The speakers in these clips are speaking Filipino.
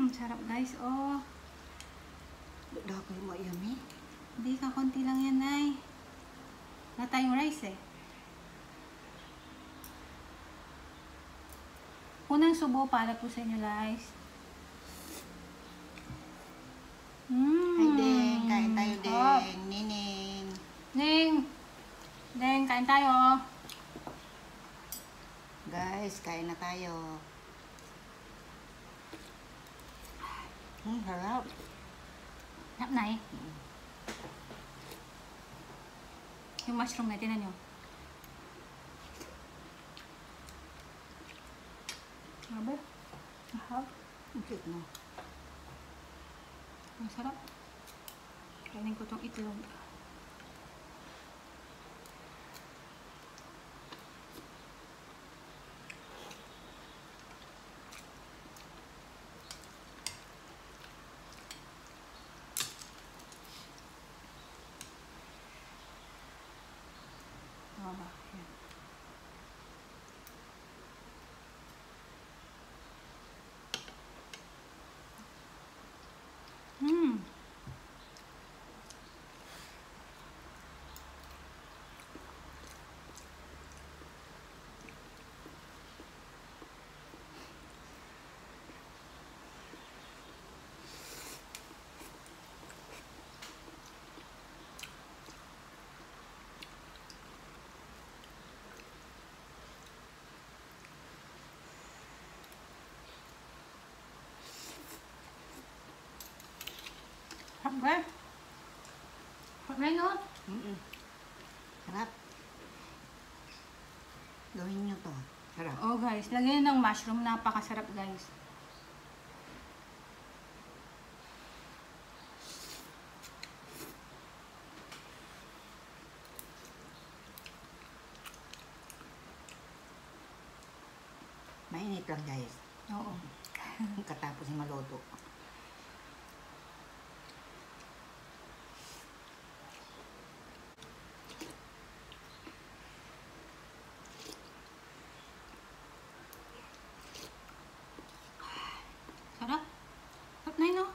Sarap guys, oh. Dagdag ko yung yummy. Hindi ka, konti lang yan, Nay. Wala tayong rice eh. Unang subo para po sa inyo guys. Hi Deng, kain tayo Deng. Oh. Nining. Deng, kain tayo. Guys, kain na tayo. Harap. Sarap na eh. Yung mushroom na, tinan nyo. Grabe. Ahab. Ang cute mo. Ang sarap. Kainin ko tong itlog. Tama. Yan. Sarap ba? Sarap na yun, oh. Sarap. Gawin nyo to. Sarap. Oh guys, lagyan nyo ng mushroom. Napakasarap guys. Mainit lang guys. Oo. Katapos yung maluto. Sarap. Sarap na yun, oh.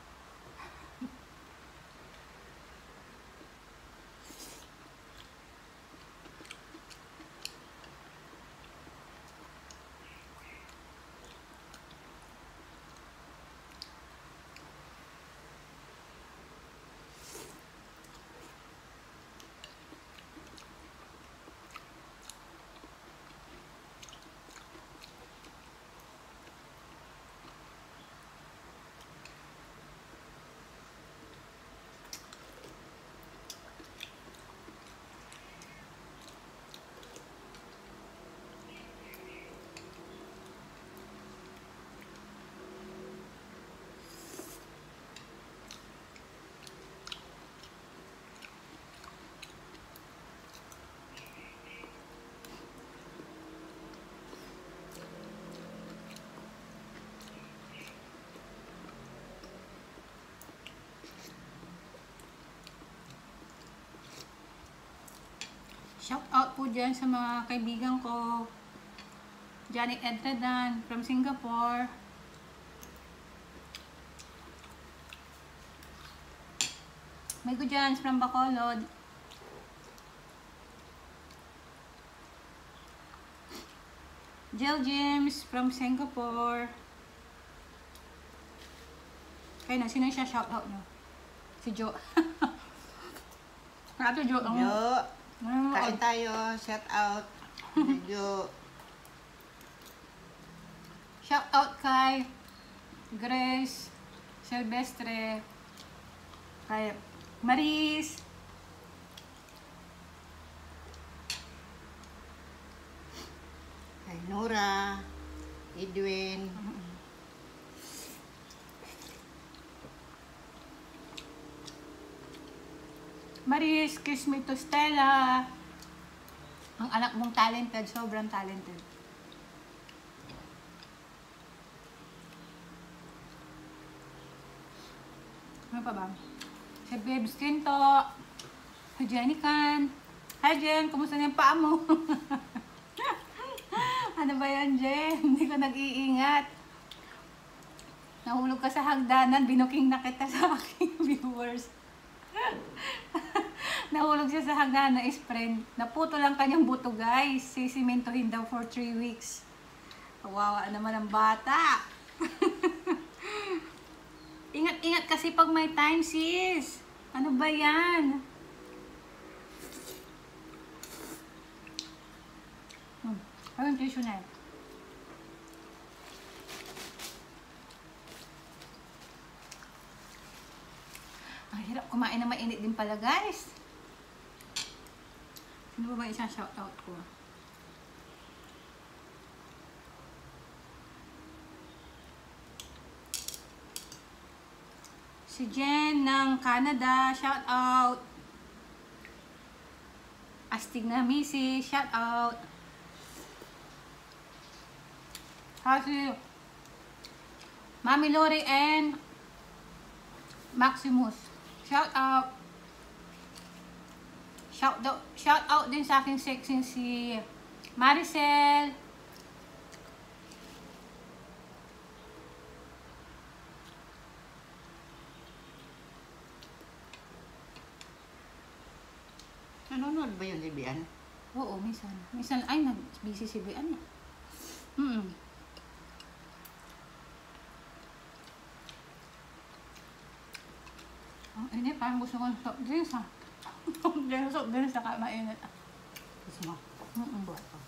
Shout out po dyan sa mga kaibigan ko. Janet Edredan from Singapore. May Gujans from Bacolod. Jill James from Singapore. Kaya na, sino siya shout out nyo? Si Jo. Ate Jo. Jo. Kain tayo. Shout out. Jo. Shout out kay Grace Silvestre, kay Maris, Kay Nora, Edwin. Maris, kiss me to Stella. Ang anak mong talented, sobrang talented. Ano pa ba? Si Babes Quinto. Si Jenny Can. Hi Jen, kumusta na yung paa mo? Ano ba yan Jen? Hindi ko nag-iingat. Nahulog ka sa hagdanan, binuking na kita sa aking viewers. Nahulog siya sa hagdanan, is-friend. Naputo lang kanyang buto, guys. Sisimentohin daw for 3 weeks. Kawawa naman ang bata. Ingat-ingat kasi pag may time, sis. Ano ba yan? Ayun, tissue na yan. Ang hirap kumain na mainit din pala, guys. Sino ba isang shoutout ko? Si Jen ng Canada, shoutout. Astig na Missy, shoutout. Kasi Mami Lori and Maximus, shoutout. Shoutout din sa aking sexy si Maricel. Nanonood ba yun, Libian? Oo, minsan. Minsan, ay, busy si Bian. Ang init, parang gusto ko ng soft drinks, ha? Soft drinks na mainit. Gusto mo? Buhat ko.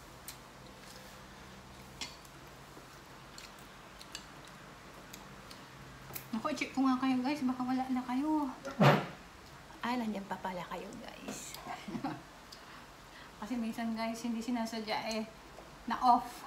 Naku, check ko nga kayo, guys. Baka wala na kayo. Ay, nandiyan pa pala kayo, guys. Kasi minsan, guys, hindi sinasadya na off.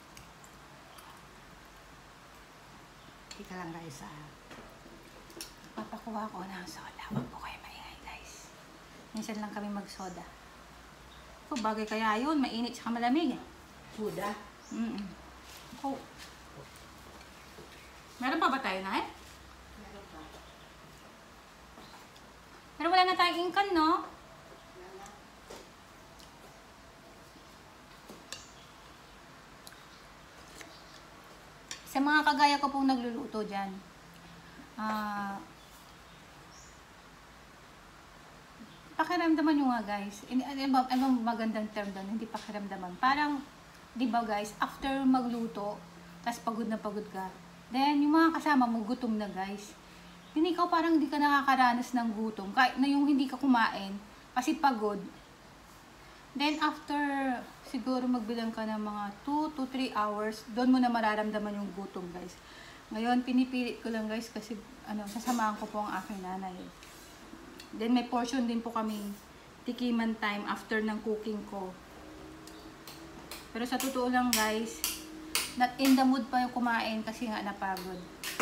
Ika lang, guys, Papakuha ko ng soda. Huwag po kayo maingay, guys. Minsan lang kami mag-soda. So, bagay kaya yun. Mainit tsaka malamig. Soda? Oh. Meron pa ba tayo na Meron pa. Pero wala na tayong ingkan, no? Sa mga kagaya ko pong nagluluto dyan, pakiramdaman nyo nga, guys. Ano magandang term doon? Hindi pakiramdaman. Parang, di ba, guys, after magluto, tas pagod na pagod ka, then yung mga kasama mo gutom na, guys. Then ikaw parang hindi ka nakakaranas ng gutom, kahit na yung hindi ka kumain kasi pagod. Then after siguro magbilang ka ng mga 2 to 3 hours, doon mo na mararamdaman yung gutom, guys. Ngayon pinipilit ko lang, guys, kasi sasamahan ko po ang aking nanay. Then may portion din po kami tikiman time after ng cooking ko. Pero sa totoo lang, guys, not in the mood pa yung kumain kasi nga napagod.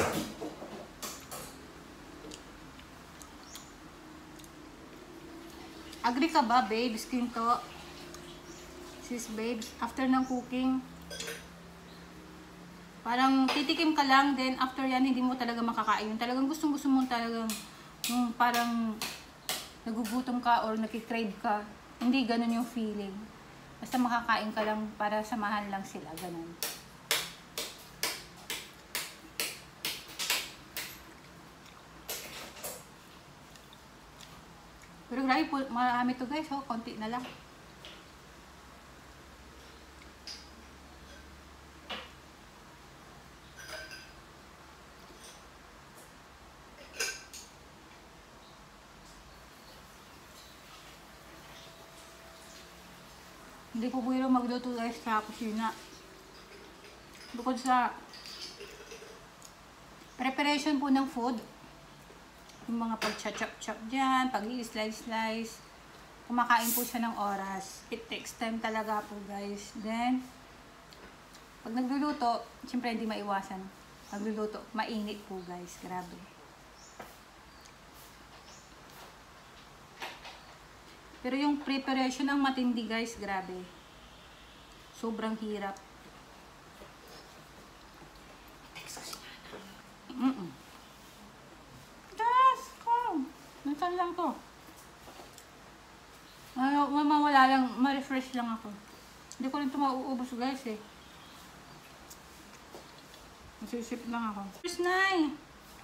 Agree ka ba, babes? Kinto? Sis, babes, after ng cooking, parang titikim ka lang, then after yan, hindi mo talaga makakain. Talagang gustong-gusto mo talagang parang nagugutom ka or nakikrave ka. Hindi ganun yung feeling. Basta makakain ka lang para samahan lang sila. Ganun. Pero grabe po, marami to, guys. Oh, konti na lang. Hindi po biro magluto, guys, sa kusina. Bukod sa preparation po ng food, yung mga pag-chop-chop dyan, pag-i-slice-slice, kumakain po siya ng oras. It takes time talaga po, guys. Then, pag nagluluto, siyempre hindi maiwasan. Nagluluto, mainit po, guys. Grabe. Pero yung preparation ang matindi, guys, grabe. Sobrang hirap. Yes! Come! Nasaan lang to? Mamawala lang, ma-refresh lang ako. Hindi ko rin ito mauubos, guys, eh. Masisip lang ako. Cheers, Nay!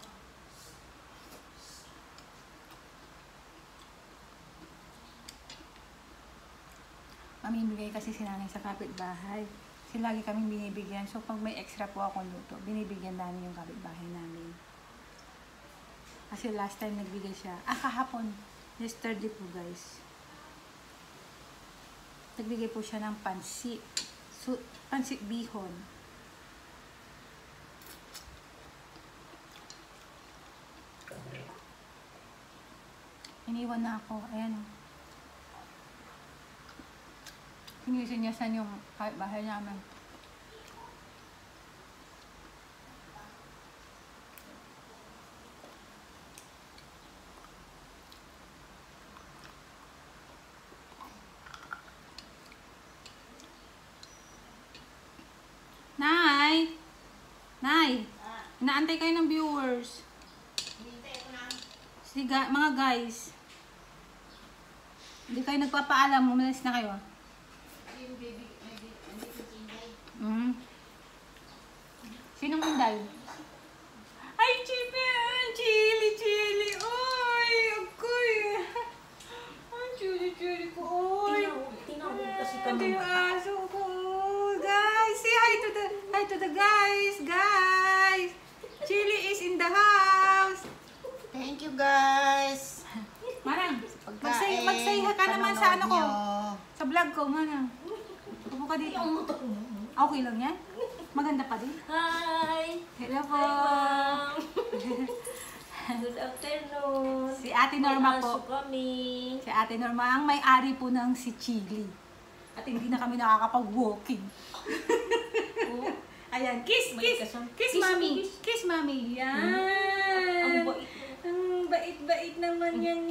Mamimigay kasi si nanay sa kapitbahay. Kasi lagi kaming binibigyan. So, pag may extra po akong luto, binibigyan namin yung kapitbahay namin. Kasi last time nagbigay siya. Kahapon. Yesterday po, guys. Nagbigay po siya ng pansit. So, pansit bihon. Iniwan na ako. Ayan o. Sinisinyasan yung bahay namin. Nay! Nay! Inaantay kayo ng viewers. Sige, mga guys. Hindi kayo nagpapaalam. Umalis na kayo. Sinong Inday? Ay, chili, chili. Oy, akoy. Ay, chili ko. Oy. Tinawag kasi kami. Yung aso ko. Guys, say hi to the guys. Guys. Chili is in the house. Thank you, guys. Manang, mag-say ka naman sa ano ko. Sa vlog ko, Manang. Upo ka dito. Okay lang yan? Maganda pa din. Hi! Hello po. Hi, good afternoon. Si Ate Norma po. Kami. Si Ate Norma ang may-ari po ng si Chili. At hindi na kami nakakapag-walking. Oh. Ayan, kiss mami. Kiss mami. Yan. Ang bait. Ang bait-bait naman yan.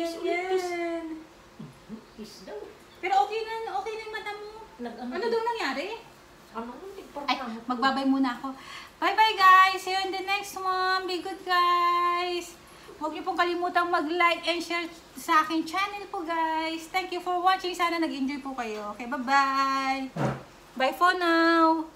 Kiss daw. Pero okay na yung mata mo. Ano daw nangyari? Ay, Ay, magbabay muna ako. Bye-bye guys! See you in the next one. Be good guys! Huwag niyo pong kalimutang mag-like and share sa aking channel po guys. Thank you for watching. Sana nag-enjoy po kayo. Okay, bye-bye! Bye for now!